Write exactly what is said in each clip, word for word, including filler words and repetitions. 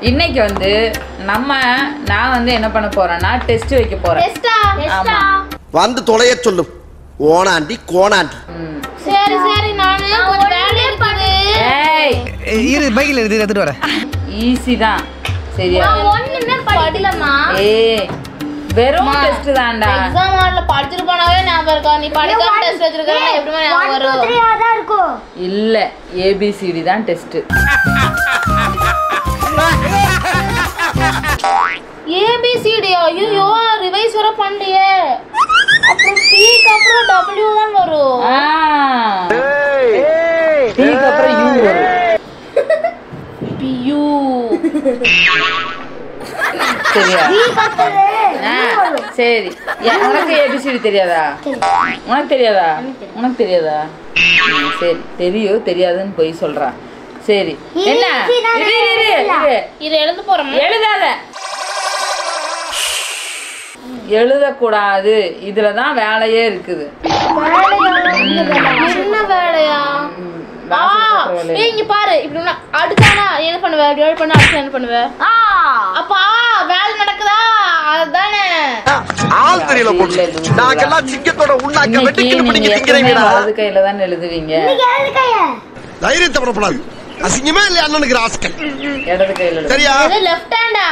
இன்னைக்கு வந்து நம்ம நான் வந்து என்ன பண்ண போறேன்னா டெஸ்ட் வைக்க போறேன். டெஸ்டா டெஸ்டா வந்து தொலைய சொல்லு. ஓனாண்டி கோனாண்டி. சரி சரி நானு கொஞ்சம் வேலை இருக்குது. ஏய் இரு பைக்ல இருந்து எடுத்துட்டு வரேன். ஈஸி தான். சரியா? நான் ஒண்ணுமே படிக்கலமா. ஏய் வெறும் டெஸ்ட் தான்டா. எக்ஸாம் ஹால்ல படிச்சிட்டு போனாவே ஞாபகம் இருக்கா? நீ படிக்காம டெஸ்ட் வச்சிருக்கறனா எப்படிமா ஞாபகம் வரும்? ஒன்று இரண்டு தான் இருக்கும். இல்ல A B C D தான் test. A B C D ஐயோ ரிவைஸ் வர பண்ணலையே. அப்புறம் P க்கு அப்புறம் W தான் வரும். ஆ ஏய் P க்கு அப்புறம் U வரும். P U சரியா? சரி உனக்கு A B C D தெரியாதா? உனக்கு தெரியாதா? உனக்கு தெரியாதா? சரி தெரியும் தெரியாதுன்னு போய் சொல்றா. சரி என்ன இரு இரு இரு இது எழுத போறோம். எழுதாத எழுதக்கூடாது. இதுலதான் வேலையே இருக்குது. என்ன வேலையா? ஏய் இங்க பாரு இப்படி அடிச்சானா என்ன பண்ணுவ? டிவைட் பண்ணா அடிச்சா என்ன பண்ணுவ? அப்பா வேலை நடக்குதா? அதுதானே ஆள் தெரியல போடு. நாக்கெல்லாம் சிக்கத்தோட உண்ணாக்க வெட்டிக்கிட்டு பிடிங்க திங்கறீங்கடா. வலது கையில தான் எழுதுவீங்க. இன்னைக்கு இடது கைய தைரியத்தை பரப்படாது. அசிங்கமே இல்ல அண்ணனுக்கு ராஸ்கல். இடது கையில எழுது. சரியா? இது லெஃப்ட் ஹேண்டா?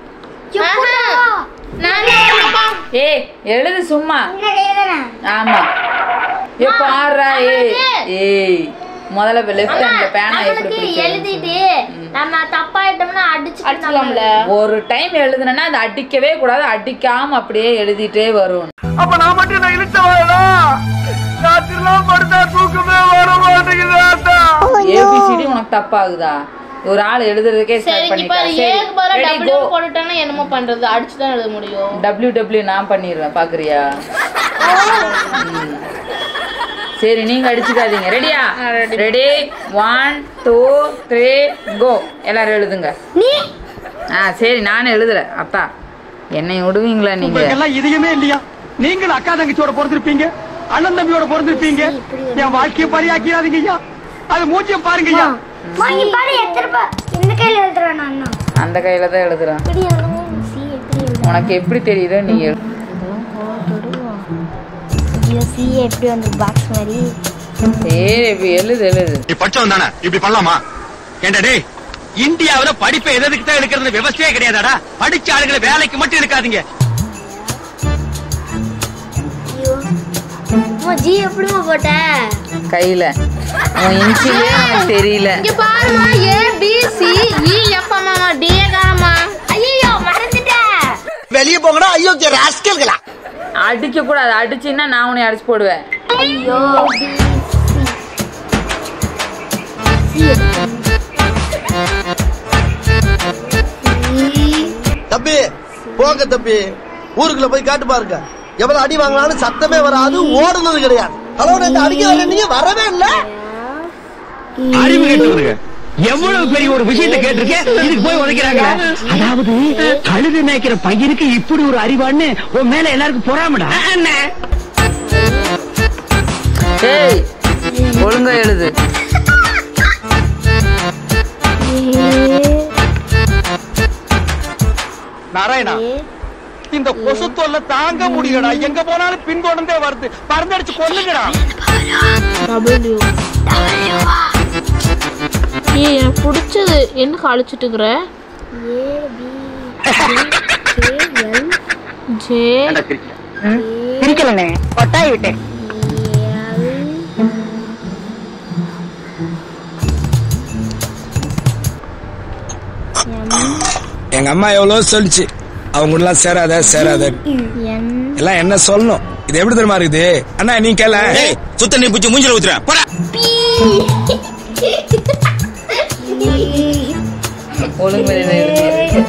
நான் வரலப்பா. ஏய் எழுது சும்மா. இந்த கையில தானே? ஆமா. ஏ பாறா ஏய் ஏய் முதல்ல லெஃப்ட் ஹேண்ட்ல பேனா எப்படி பிடிக்கும்? எழுதிட்டு நம்ம தப்பா ஐட்டம்னா அடிச்சு அடிச்சலாம்ல. ஒரு டைம் எழுதுனனா அது அடிக்கவே கூடாது. அடிக்காம அப்படியே எழுதிட்டே வரும். அப்ப நான் மட்டும் நான் இழுத்த வரடா. ராத்திரிலாம் படுத்தா தூக்கமே வர மாட்டேங்குது. A B C D உனக்கு தப்பாகுதா? ஒரு ஆள் எழுதுறதுக்கே ஸ்டார்ட் பண்ணிட்டா. சரி ஏக்கு பதிலா W போட்டுட்டானா என்னமோ பண்றது? அடிச்சு தான் எழுத முடியும். W W நான் பண்ணிடுவேன் பாக்குறியா? சரி நீங்க அடிச்சுக்காதீங்க. ரெடியா? Ready one two three go. எல்லாரும் எழுதுங்க. நீ ஆ சரி நானும் எழுதுறேன். அப்பா என்னை விடுவீங்களா நீங்க? எல்லாம் இதுவுமே இல்லையா? நீங்களும் அக்கா தங்கச்சியோட பிறந்திருப்பீங்க, அண்ணன் தம்பியோட பிறந்திருப்பீங்க. என் வாழ்க்கையை பரியாக்கிறாதீங்க ஐயா. அது மூச்சியம் பாருங்க ஐயா. வாங்கி பாரு எத்தனை இந்த கையில எழுதுறேன் நான். அந்த கையில தான் எழுதுறேன். இப்படி எழுதுறேன். சி எப்படி எழுதுறேன்? உனக்கு எப்படி தெரியுதோ நீ எழுது. சி எப்படி வந்து பாக்ஸ் மாதிரி. சரி எழுது எழுது. நீ படிச்சவன் தானே இப்படி பண்ணலாமா? ஏண்டா டேய் இந்தியாவுல படிப்பை எதுக்கு தான் எடுக்கிறது விவசாயே கிடையாதாடா? படிச்ச ஆளுங்களை வேலைக்கு மட்டும் எடுக்காதீங்க. ஜி எப்படிமா போட்ட? கையில உன் இன்சிலே எனக்கு தெரியல. இங்க பாருமா A B C E F மாமா D காரமா. ஐயோ மறந்துட்டேன். வெளிய போங்கடா. ஐயோ ராஸ்கல்களா. அடிக்க கூடாது. அடிச்சின்னா நான் உன்னை அடிச்சு போடுவேன். ஐயோ தம்பி போங்க தம்பி. ஊருக்குள்ள போய் காட்டு பாருங்க. எவ்வளவு அடி வாங்கினாலும் சத்தமே வராது. ஓடுனது கிடையாது. ஹலோ நான் அடிக்க வரேன் நீங்க வரவே இல்ல. அறிவு கேட்டுருங்க. எவ்வளவு பெரிய ஒரு விஷயத்தை கேட்டிருக்கேன். இதுக்கு போய் உதைக்கிறாங்க. அதாவது கழுது மேய்க்கிற பையனுக்கு இப்படி ஒரு அறிவான்னு உன் மேல எல்லாருக்கும் பொறாமடா. ஏய் ஒழுங்கா எழுது. நாராயணா இந்த கொசு தொல்லை தாங்க முடியலடா. எங்க போனாலும் பின்தொடர்ந்தே வருது. பறந்தடிச்சு கொல்லுங்கடா. ஏய் எனக்கு பிடிச்சது என்ன காலிச்சிட்டு இருக்கற? A B C K L J பிரிக்கலனே கொட்டாய் விட்டேன். எங்க அம்மா எவ்வளவு சொல்லிச்சு அவங்க எல்லாம் சேராத சேராத எல்லாம் என்ன சொல்லணும். இது எப்படி தெரியுமா இருக்குது? அண்ணா நீ கேள சுத்த நீ பிடிச்சி மூஞ்சில ஊத்துற போடா. ஒழுங்கு எழுது.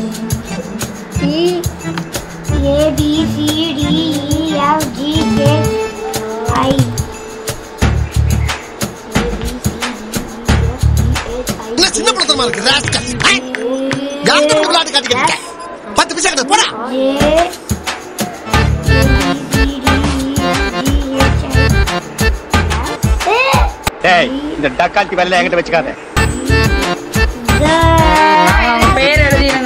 A B C D E F G H I என்ன சின்ன படத்தமா இருக்கு ராஸ்கல். யார்கிட்ட விளையாட்டு காட்டிக்கிட்ட? பத்து பைசா கிட்ட போடா. டேய் இந்த டக்காத்தி வரல என்கிட்ட வச்சுக்காத. பேர் எழுதிருங்க.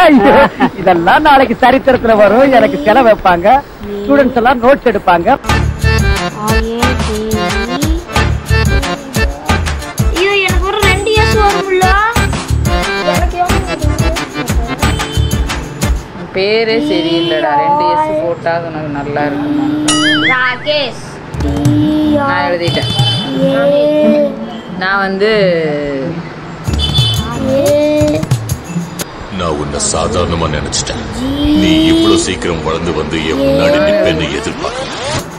இதெல்லாம் நாளைக்கு சரித்திரத்துல வரும். எனக்கு செலவு வைப்பாங்க, ஸ்டூடெண்ட்ஸ் எல்லாம் நோட்ஸ் எடுப்பாங்க. இது எனக்கு ஒரு ரெண்டு இயர்ஸ் வரும்ல. பேரே சரியில்லடா. ரெண்டு எஸ் போட்டா உனக்கு நல்லா இருக்குமா? ராகேஷ். நான் எழுதிட்டேன். நான் வந்து நான் உன்னை சாதாரணமா நினைச்சிட்டேன். நீ இவ்வளவு சீக்கிரம் வளர்ந்து வந்து என் முன்னாடி நிப்பேன்னு எதிர்பார்க்க.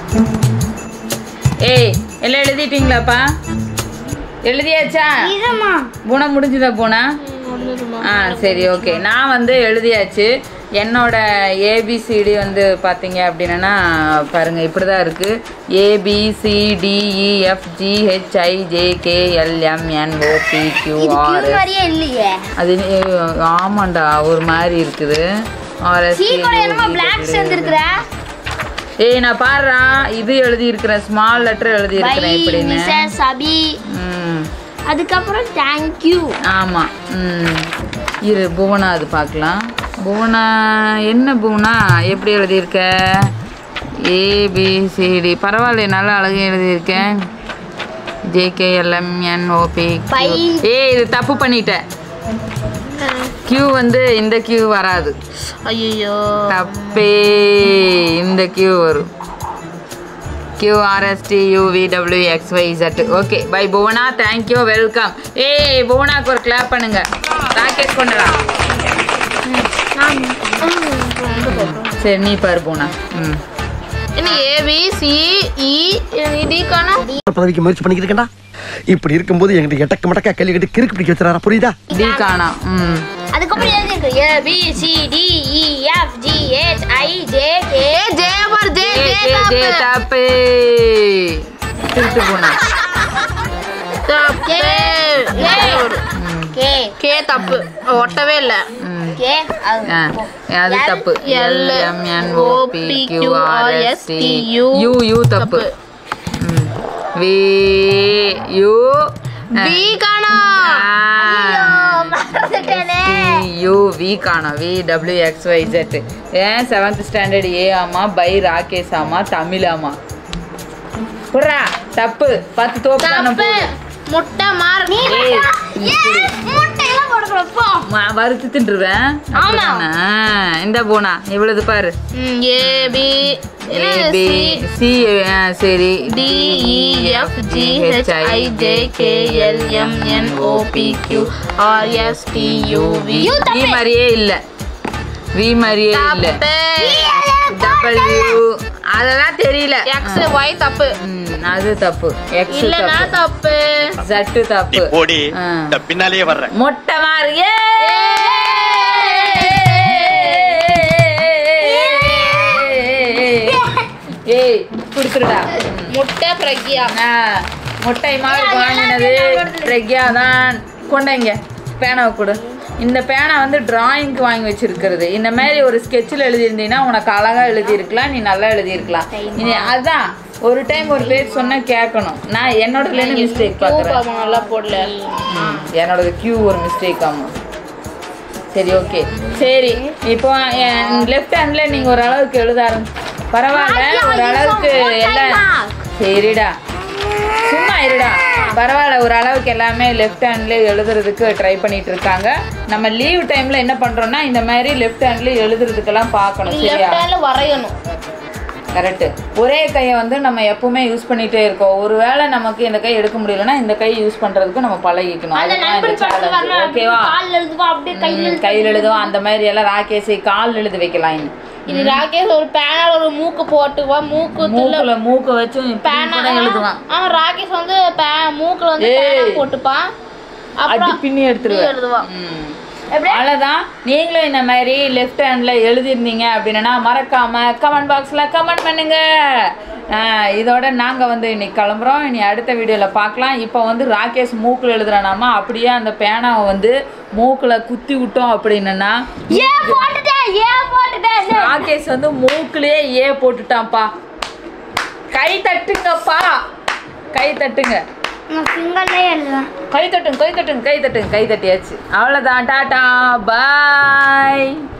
ஏய் எல்லாம் எழுதிட்டீங்களாப்பா? எழுதியாச்சா? பூனா முடிஞ்சுதா பூனா? ஆ சரி ஓகே. நான் வந்து எழுதியாச்சு. என்னோட ஏபிசிடி வந்து பார்த்தீங்க அப்படின்னா பாருங்கள் இப்படி தான் இருக்குது. ஏபிசிடிஇஎஃப்ஜிஹெச்ஐஜேகேஎல்எம்என்ஓபிக்யூஆர். அது ஆமாண்டா ஒரு மாதிரி இருக்குது. ஏய் நான் பாடுறா இது எழுதி இருக்கிறேன். ஸ்மால் லெட்டர் எழுதி இருக்கிறேன் இப்படின்னு. ம் அதுக்கப்புறம் தேங்க்யூ. ஆமாம். ம் இரு புவனா அது பார்க்கலாம். புவனா என்ன புவனா எப்படி எழுதியிருக்க? ஏபிசிடி பரவாயில்ல, நல்லா அழகாக எழுதியிருக்கேன். ஜேகேஎல்எம்என்ஓபி. ஏ இது தப்பு பண்ணிட்டேன். கியூ வந்து இந்த கியூ வராது. ஐயோ தப்பே. இந்த கியூ வரும். கியூஆர்எஸ்டியூவிடபிள்யூஎக்ஸ்ஒய்இசட். Okay bye Bhuvana. Thank you welcome. ஏய் புவனாக்கு ஒரு கிளாப் பண்ணுங்க. ராக்கெட் கொண்டுடா. சரி நீ பாரு புவனா. ம் என்ன ஏபிசிஇடிக்கான பதவிக்கு முயற்சி பண்ணிக்கிட்டு இருக்கேன்டா. இப்படி இருக்கும்போது எங்கிட்ட எட்டக்க மடக்கா கேள்வி கேட்டு கிறுக்கு பிடிக்க வச்சுறாரா? புரியுதா? டி காணா. ம் அதுக்கப்புறம் எழுதிருக்கு A B C D E F G H I J K. J for J. J தப்பு. திருட்டு போனா தப்பு. கே கே தப்பு. ஒட்டவே இல்ல. கே அது தப்பு. L M N O P Q R S T U U தப்பு. வி யூ வி காணா. யூ வி காணா. V W X Y Z. ஏன் செவன்த் ஸ்டாண்டர்ட் ஏ ஆமா பை ராகேஷ் ஆமா தமிழ் ஆமா. புறா தப்பு. பத்து தோப்பு தானே போடு. முட்டை மார். வறுத்து தின்றுவேன். இந்த போனா இவ்வளவு பாரு. ஏ பி பி சி சரி D E F G H I J K L M N O P Q R S T U V. V மாதிரியே இல்ல. வி மாதிரியே இல்ல. டபிள்யூ அதெல்லாம் தெரியல. எக்ஸ் ஒய் தப்பு. அது தப்பு. எக்ஸ் இல்லனா தப்பு. Z தப்பு. ஓடி பின்னாலேயே வர்றேன். மொட்டை மாறு. ஏ ஏய் குடுத்துடா. முட்டை பிரக்யா. முட்டை மாறு வாங்கினது பிரக்யா தான். கொண்டங்க பேனாவை கொடு. இந்த பேனா வந்து டிராயிங்க்கு வாங்கி வச்சிருக்கிறது. இந்த மாதிரி ஒரு ஸ்கெட்சில் எழுதியிருந்தீங்கன்னா உனக்கு அழகாக எழுதியிருக்கலாம். நீ நல்லா எழுதியிருக்கலாம். நீ அதான் ஒரு டைம் ஒரு பேர் சொன்னால் கேட்கணும். நான் என்னோடதுலேருந்து மிஸ்டேக் பார்க்குறேன். நல்லா போடல. என்னோடது கியூ ஒரு மிஸ்டேக் ஆகும். சரி ஓகே சரி. இப்போ லெஃப்ட் ஹேண்டில் நீங்கள் ஒரு அளவுக்கு எழுத ஆரம்பிச்சு பரவாயில்ல. ஒரு அளவுக்கு எல்லாம் சரிடா. சும்மா இருடா. பரவாயில்ல ஒரு அளவுக்கு எல்லாமே லெஃப்ட் ஹேண்ட்லேயே எழுதுறதுக்கு ட்ரை பண்ணிட்டு இருக்காங்க. நம்ம லீவ் டைமில் என்ன பண்ணுறோன்னா இந்த மாதிரி லெஃப்ட் ஹேண்ட்லேயே எழுதுறதுக்கெல்லாம் பார்க்கணும். சரியா? வரையணும். கரெக்டு. ஒரே கையை வந்து நம்ம எப்பவுமே யூஸ் பண்ணிகிட்டே இருக்கோம். ஒரு வேளை நமக்கு இந்த கை எடுக்க முடியலன்னா இந்த கை யூஸ் பண்ணுறதுக்கு நம்ம பழகிக்கணும். அதுதான் இந்த சேலஞ்ச். ஓகேவா? கையில் எழுதுவோம். அந்த மாதிரி எல்லாம் ராகேஷை கால் எழுத வைக்கலாம். இது ராகேஷ் ஒரு பேனால ஒரு மூக்கு போட்டுக்குவான். மூக்கு மூக்குல மூக்கு வச்சு பேனா எழுதுவான். ஆமா ராகேஷ் வந்து மூக்குல வந்து பேனா போட்டுப்பான். அடி பின்னி எடுத்துருவான். எழுதுவான். அவ்வளோதான். நீங்களும் இந்த மாதிரி லெஃப்ட் ஹேண்டில் எழுதிருந்தீங்க அப்படின்னா மறக்காம கமெண்ட் பாக்ஸில் கமெண்ட் பண்ணுங்க. இதோட நாங்கள் வந்து இன்னைக்கு கிளம்புறோம். இனி அடுத்த வீடியோவில் பார்க்கலாம். இப்போ வந்து ராகேஷ் மூக்கில் எழுதுறானாமா. அப்படியே அந்த பேனாவை வந்து மூக்கில் குத்தி விட்டோம் அப்படின்னா ராகேஷ் வந்து மூக்குலேயே ஏ போட்டுட்டான்ப்பா. கை தட்டுங்கப்பா. கை தட்டுங்க. நான் சிங்கிள்லே எழுதுவேன். கை தட்டுங்க கை தட்டுங்க கை தட்டுங்க கை தட்டியாச்சு. அவ்வளோதான், டாட்டா பாய்.